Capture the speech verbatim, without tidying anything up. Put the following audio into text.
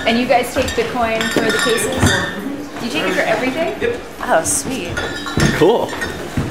And you guys take Bitcoin for the cases? Do you take it for everything? Yep. Oh, sweet. Cool.